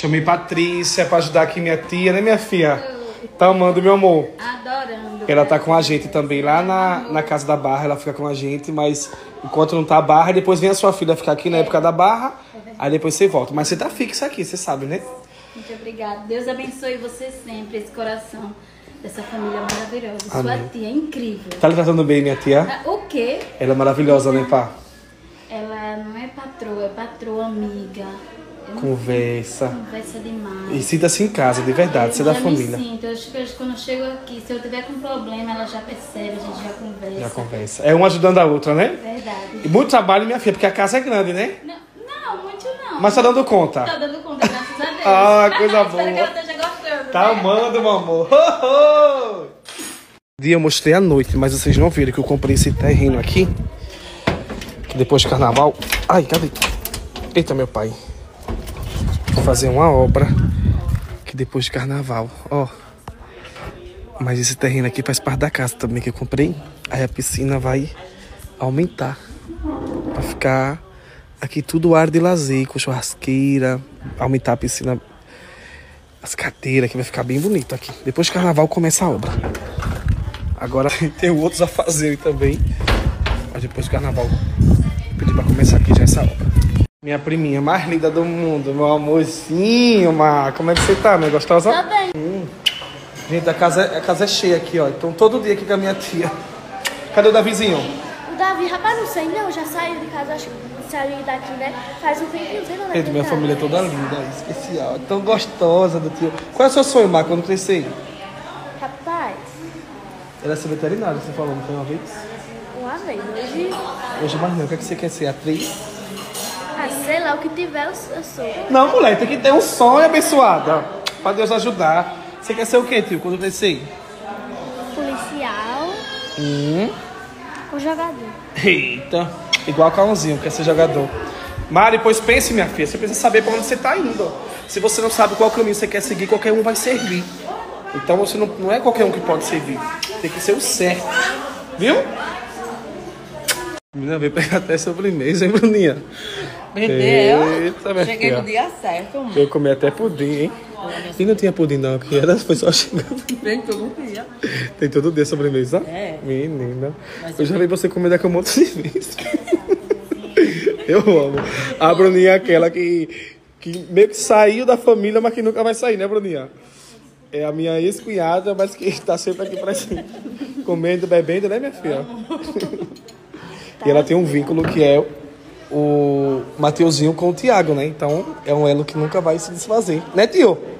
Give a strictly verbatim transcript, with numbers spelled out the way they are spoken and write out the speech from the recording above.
Chamei Patrícia pra ajudar aqui minha tia, né, minha filha? Tá amando, meu amor? Adorando. Ela tá com a gente também lá na, na casa da Barra, ela fica com a gente, mas enquanto não tá a Barra, depois vem a sua filha ficar aqui na época da Barra, aí depois você volta. Mas você tá fixa aqui, você sabe, né? Muito obrigada. Deus abençoe você sempre, esse coração dessa família maravilhosa. Amém. Sua tia é incrível. Tá lhe tratando bem, minha tia? O quê? Ela é maravilhosa, né, pá? Ela não é patroa, é patroa amiga. Eu não- Conversa. Conversa demais. E sinta-se em casa, de verdade, você é da já família. Me sinto. Eu acho que quando eu chego aqui, se eu tiver com problema, ela já percebe, a gente já conversa. Já conversa. É uma ajudando a outra, né? Verdade. E muito trabalho, minha filha, porque a casa é grande, né? Não, não, muito não. Mas tá dando conta. Tá dando conta, graças a Deus. Ah, coisa boa. Espero que ela esteja gostando. Tá né? amando, meu amor. Oh, oh. Dia eu mostrei à noite, mas vocês não viram que eu comprei esse terreno aqui. Que depois do carnaval... Ai, cadê? Eita, meu pai. Vou fazer uma obra. Que depois do carnaval, ó. Mas esse terreno aqui faz parte da casa também que eu comprei. Aí a piscina vai aumentar. Pra ficar aqui tudo área de lazer, com churrasqueira. Aumentar a piscina, as cadeiras, que vai ficar bem bonito aqui. Depois do carnaval começa a obra. Agora tem outros a fazer também. Mas depois do carnaval vou pedir pra começar aqui já essa obra. Minha priminha mais linda do mundo, meu amorzinho, Mar. Como é que você tá, minha gostosa? Tá bem. Hum. Gente, a casa, a casa é cheia aqui, ó. Então todo dia aqui com a minha tia. Cadê o Davizinho? O Davi, rapaz, não sei não, já saiu de casa, acho que saiu daqui, né? Faz um tempinho, sei lá, né? Gente, minha família é toda linda, especial, tão gostosa do tio. Qual é o seu sonho, Mar, quando crescer? Rapaz, Era ser veterinário, você falou, não foi uma vez? uma vez, hoje, Hoje mais não, o que, é que você quer ser? Atriz? ah, sei lá, o que tiver, eu, eu sou. Não, mulher, tem que ter um sonho abençoado. Pra Deus ajudar. Você quer ser o quê, tio, quando crescer? Policial Hum. ou jogador. Eita, igual Cãozinho, quer ser jogador. Mari, pois pense, minha filha, você precisa saber pra onde você tá indo. Se você não sabe qual caminho você quer seguir, qualquer um vai servir. Então você não, não é qualquer um que pode servir. Tem que ser o certo. Viu? Menina, veio pegar até sobremesa, hein, Bruninha? Perdeu? Eita, minha Cheguei filha. no dia certo, mano. Eu comi até pudim, hein? E não tinha pudim não, que era, foi só chegando. Vem todo dia. Tem todo dia sobremesa? É. Menina, eu já vi você comer daqui a um monte de vezes. Eu amo. A Bruninha é aquela que, que meio que saiu da família, mas que nunca vai sair, né, Bruninha? É a minha ex-cunhada, mas que tá sempre aqui presente. Comendo, bebendo, né, minha filha? E ela tem um vínculo que é o Mateuzinho com o Thiago, né? Então é um elo que nunca vai se desfazer. Né, tio?